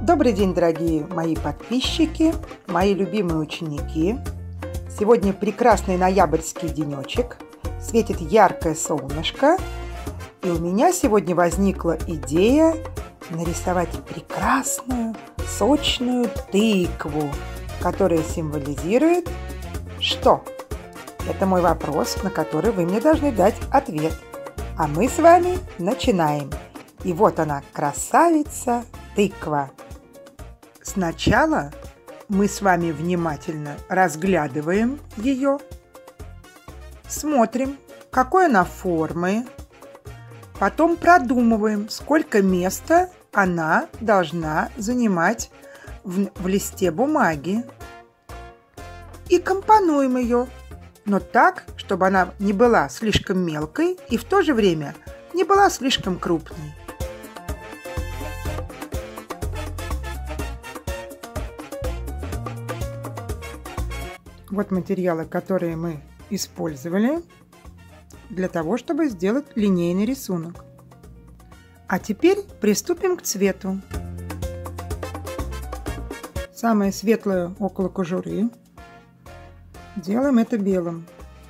Добрый день, дорогие мои подписчики, мои любимые ученики. Сегодня прекрасный ноябрьский денечек, светит яркое солнышко, и у меня сегодня возникла идея нарисовать прекрасную, сочную тыкву, которая символизирует что? Это мой вопрос, на который вы мне должны дать ответ. А мы с вами начинаем. И вот она, красавица тыква. Сначала мы с вами внимательно разглядываем ее, смотрим, какой она формы, потом продумываем, сколько места она должна занимать в листе бумаги, и компонуем ее, но так, чтобы она не была слишком мелкой и в то же время не была слишком крупной. Вот материалы, которые мы использовали для того, чтобы сделать линейный рисунок. А теперь приступим к цвету. Самое светлое около кожуры. Делаем это белым.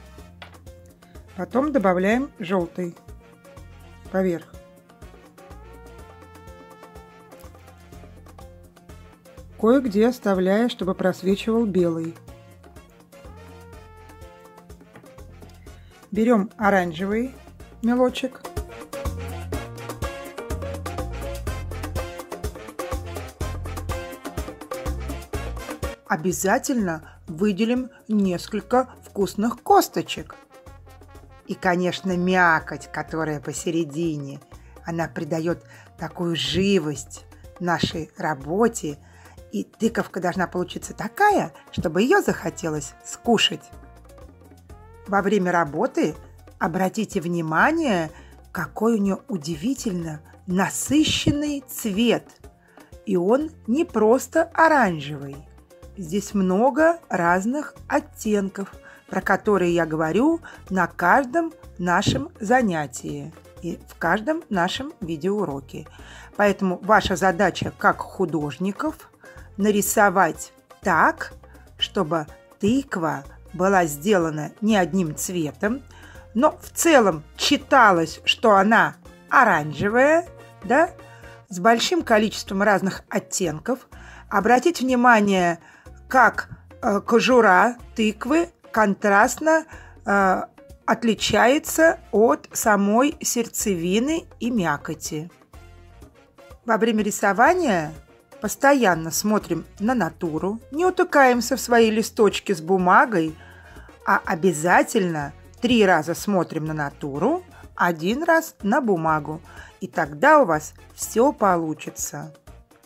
Потом добавляем желтый поверх. Кое-где оставляя, чтобы просвечивал белый. Берем оранжевый мелочек. Обязательно выделим несколько вкусных косточек. И, конечно, мякоть, которая посередине, она придает такую живость нашей работе. И тыковка должна получиться такая, чтобы ее захотелось скушать. Во время работы обратите внимание, какой у нее удивительно насыщенный цвет. И он не просто оранжевый. Здесь много разных оттенков, про которые я говорю на каждом нашем занятии и в каждом нашем видеоуроке. Поэтому ваша задача как художников нарисовать так, чтобы тыква была сделана не одним цветом, но в целом читалось, что она оранжевая, да, с большим количеством разных оттенков. Обратите внимание, как кожура тыквы контрастно отличается от самой сердцевины и мякоти. Во время рисования постоянно смотрим на натуру, не утыкаемся в свои листочки с бумагой, а обязательно 3 раза смотрим на натуру, 1 раз на бумагу. И тогда у вас все получится.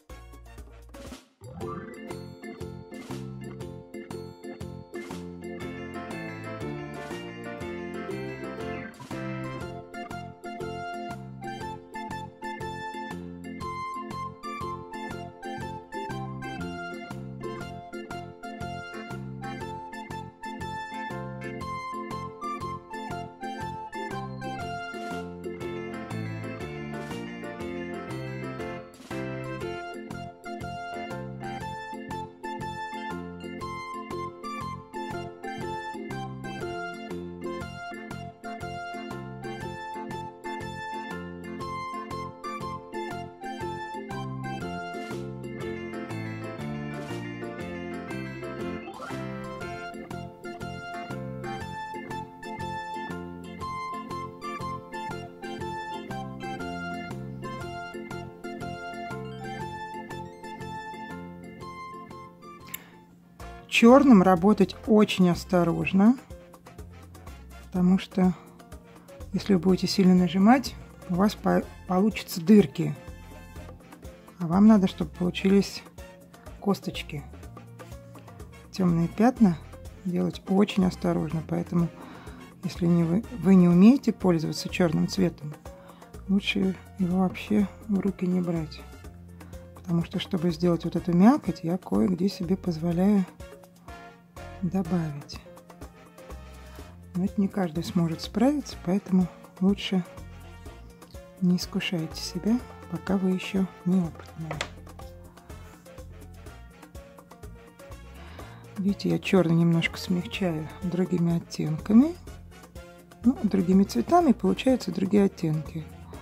Черным работать очень осторожно, потому что если вы будете сильно нажимать, у вас получатся дырки, а вам надо, чтобы получились косточки. Темные пятна делать очень осторожно, поэтому если вы не умеете пользоваться черным цветом, лучше его вообще в руки не брать, потому что, чтобы сделать вот эту мякоть, я кое-где себе позволяю добавить. Но это не каждый сможет справиться, поэтому лучше не искушайте себя, пока вы еще неопытные. Видите, я черный немножко смягчаю другими оттенками. Ну, другими цветами получаются другие оттенки.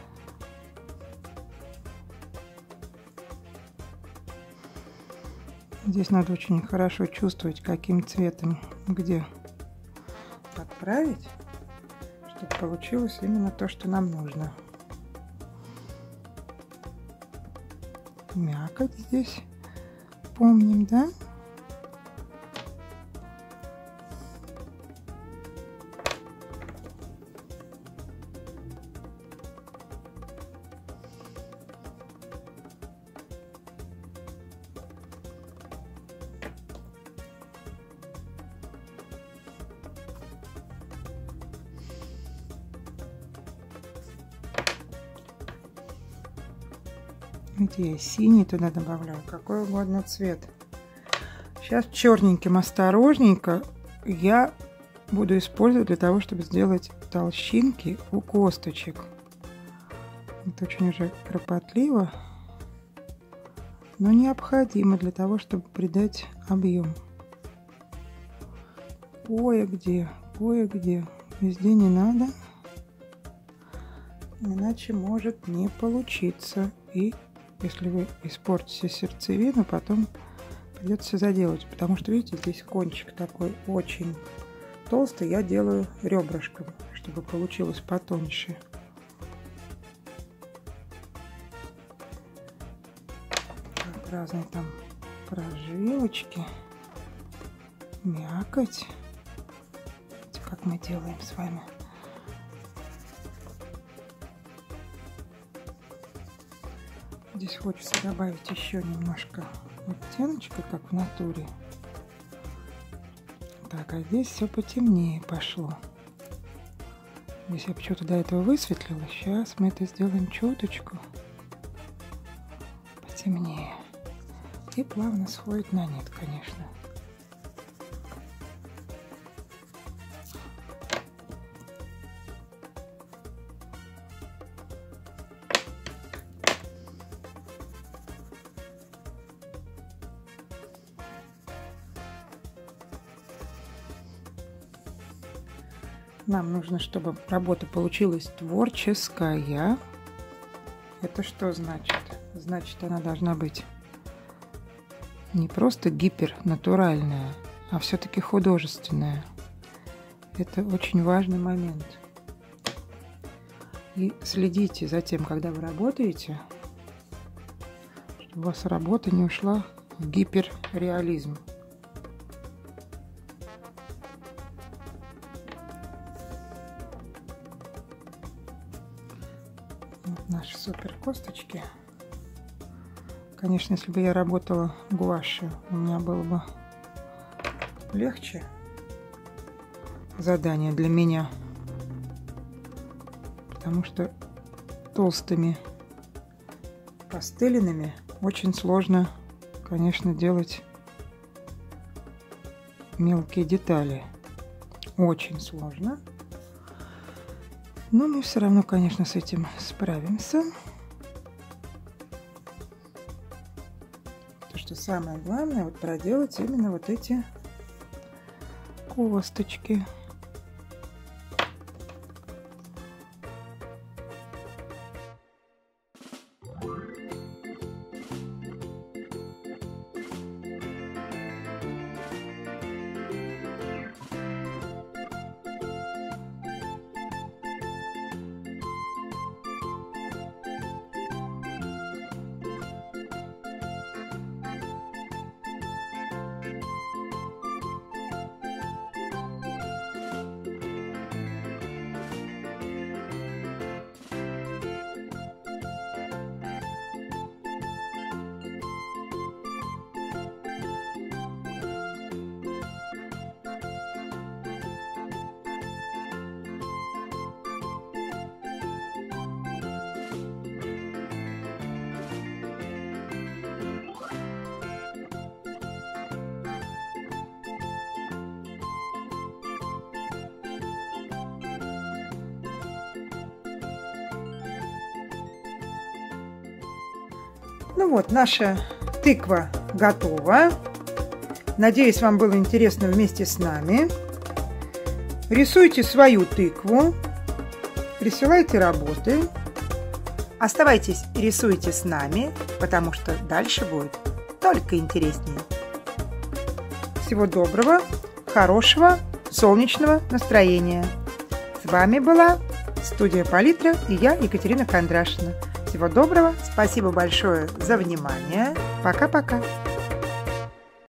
Здесь надо очень хорошо чувствовать, каким цветом где подправить, чтобы получилось именно то, что нам нужно. Мякоть здесь помним, да? Где я синий туда добавляю, какой угодно цвет. Сейчас черненьким осторожненько я буду использовать для того, чтобы сделать толщинки у косточек. Это очень уже кропотливо, но необходимо для того, чтобы придать объем. Кое-где, везде не надо, иначе может не получиться. И если вы испортите сердцевину, потом придется заделать, потому что, видите, здесь кончик такой очень толстый. Я делаю ребрышком, чтобы получилось потоньше. Так, разные там прожилочки, мякоть. Видите, как мы делаем с вами. Здесь хочется добавить еще немножко оттеночка, как в натуре. Так, а здесь все потемнее пошло. Здесь я почему-то до этого высветлила. Сейчас мы это сделаем чуточку потемнее. И плавно сходит на нет, конечно. Нам нужно, чтобы работа получилась творческая. Это что значит? Значит, она должна быть не просто гипернатуральная, а все-таки художественная. Это очень важный момент. И следите за тем, когда вы работаете, чтобы у вас работа не ушла в гиперреализм. Наши супер косточки. Конечно, если бы я работала гуашью, у меня было бы легче задание для меня, потому что толстыми пастелинами очень сложно, конечно, делать мелкие детали. Очень сложно. Но мы все равно, конечно, с этим справимся. То, что самое главное, вот проделать именно вот эти косточки. Ну вот, наша тыква готова. Надеюсь, вам было интересно вместе с нами. Рисуйте свою тыкву, присылайте работы. Оставайтесь и рисуйте с нами, потому что дальше будет только интереснее. Всего доброго, хорошего, солнечного настроения. С вами была студия Палитра и я, Екатерина Кондрашина. Всего доброго, спасибо большое за внимание. Пока-пока.